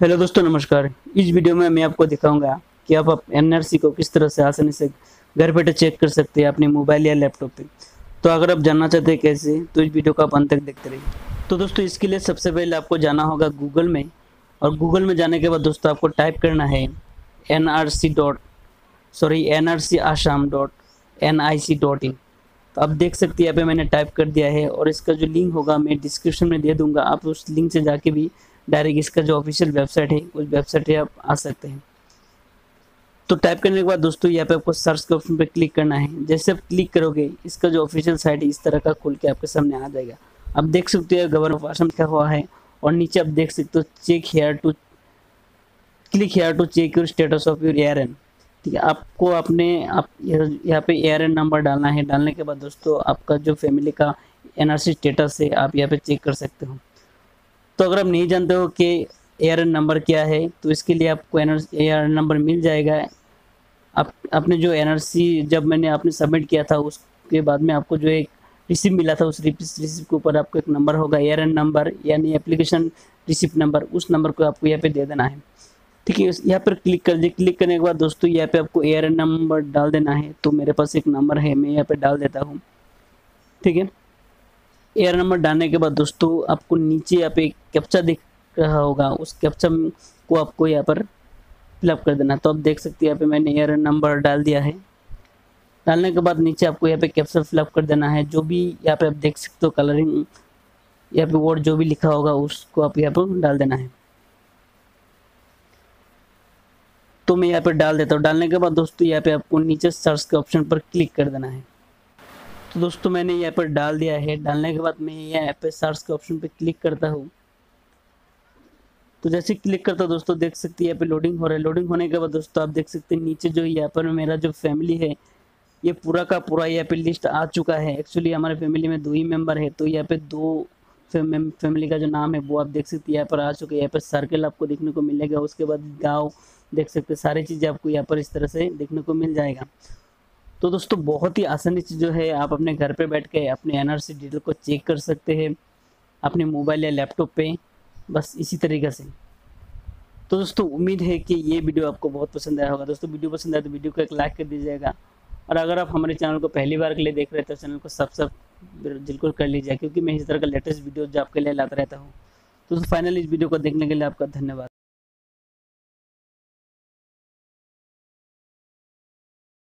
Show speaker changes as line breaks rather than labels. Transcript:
Hello दोस्तों, नमस्कार। इस वीडियो में मैं आपको दिखाऊंगा कि आप एनआरसी को किस तरह से आसानी से घर बैठे चेक कर सकते हैं अपने मोबाइल या लैपटॉप पे। तो अगर आप जानना चाहते हैं कैसे, तो इस वीडियो को आप अंत तक देखते रहिए। तो दोस्तों, इसके लिए सबसे पहले आपको जाना होगा गूगल में, और गूगल में जाने के बाद दोस्तों आपको टाइप करना है nrc.asam.nic.in। तो आप देख सकते हैं यहाँ पे मैंने टाइप कर दिया है, और इसका जो लिंक होगा मैं डिस्क्रिप्शन में दे दूंगा। आप उस लिंक से जाके भी डायरेक्ट इसका जो ऑफिशियल वेबसाइट है उस वेबसाइट पे आप आ सकते हैं। तो टाइप करने के बाद दोस्तों यहाँ पे आपको सर्च के ऑप्शन पे क्लिक करना है। जैसे आप क्लिक करोगे, इसका जो ऑफिशियल साइट है इस तरह का खुल के आपके सामने आ जाएगा। आप देख सकते हो गवर्नमेंट ऑफ असम लिखा हुआ है, और नीचे आप देख सकते हो click here to check your status of your ARN। ठीक है, आपको आप यहाँ पे ARN नंबर डालना है। डालने के बाद दोस्तों आपका जो फैमिली का NRC स्टेटस है आप यहाँ पे चेक कर सकते हो। तो अगर आप नहीं जानते हो कि ARN नंबर क्या है, तो इसके लिए आपको ARN नंबर मिल जाएगा। आप आपने जो NRC जब मैंने आपने सबमिट किया था उसके बाद में आपको जो एक रिसिप्ट मिला था, उस रिसिप्ट के ऊपर आपको एक नंबर होगा ARN नंबर, यानी एप्लीकेशन रिसिप्ट नंबर। उस नंबर को आपको यहाँ पे दे देना है। ठीक है, यहाँ पर क्लिक कर दीजिए। क्लिक करने के बाद दोस्तों यहाँ पे आपको ARN नंबर डाल देना है। तो मेरे पास एक नंबर है, मैं यहाँ पे डाल देता हूँ। ठीक है, ARN नंबर डालने के बाद दोस्तों आपको नीचे यहाँ पे कैप्चा दिख रहा होगा, उस कैप्चा को आपको यहाँ पर फिलअप कर देना। तो आप देख सकते हैं यहाँ पे मैंने ARN नंबर डाल दिया है। डालने के बाद नीचे आपको यहाँ पे कैप्चा फिलअप कर देना है। जो भी यहाँ पे आप देख सकते हो कलरिंग, यहाँ पे वर्ड जो भी लिखा होगा उसको आप यहाँ पर डाल देना है। तो मैं यहाँ पे डाल देता हूँ। डालने के बाद दोस्तों यहाँ पे आपको नीचे सर्च के ऑप्शन पर क्लिक कर देना है। तो दोस्तों मैंने यहाँ पर डाल दिया है। डालने के बाद मैं यहाँ पे सर्च के ऑप्शन पे क्लिक करता हूँ। तो जैसे क्लिक करता हूँ दोस्तों देख सकते हैं यहाँ पे लोडिंग हो रहा है। लोडिंग होने के बाद दोस्तों आप देख सकते हैं नीचे जो यहाँ पर मेरा जो फैमिली है ये पूरा का पूरा यहाँ पे लिस्ट आ चुका है। एक्चुअली हमारे फैमिली में 2 ही मेंबर है, तो यहाँ पे 2 फैमिली का जो नाम है वो आप देख सकते हैं यहाँ पर आ चुके हैं। यहाँ पर सर्कल आपको देखने को मिलेगा, उसके बाद गाँव देख सकते हैं। सारी चीज़ें आपको यहाँ पर इस तरह से देखने को मिल जाएगा। तो दोस्तों बहुत ही आसानी से जो है आप अपने घर पे बैठ के अपने NRC डिटेल को चेक कर सकते हैं अपने मोबाइल या लैपटॉप पे, बस इसी तरीके से। तो दोस्तों उम्मीद है कि ये वीडियो आपको बहुत पसंद आया होगा। दोस्तों वीडियो पसंद आया तो वीडियो को एक लाइक कर दीजिएगा, और अगर आप हमारे चैनल को पहली बार के लिए देख रहे हैं तो चैनल को सब्सक्राइब बिल्कुल कर लीजिए, क्योंकि मैं इस तरह का लेटेस्ट वीडियो जो आपके लिए लाता रहता हूँ। तो फाइनली इस वीडियो को देखने के लिए आपका धन्यवाद।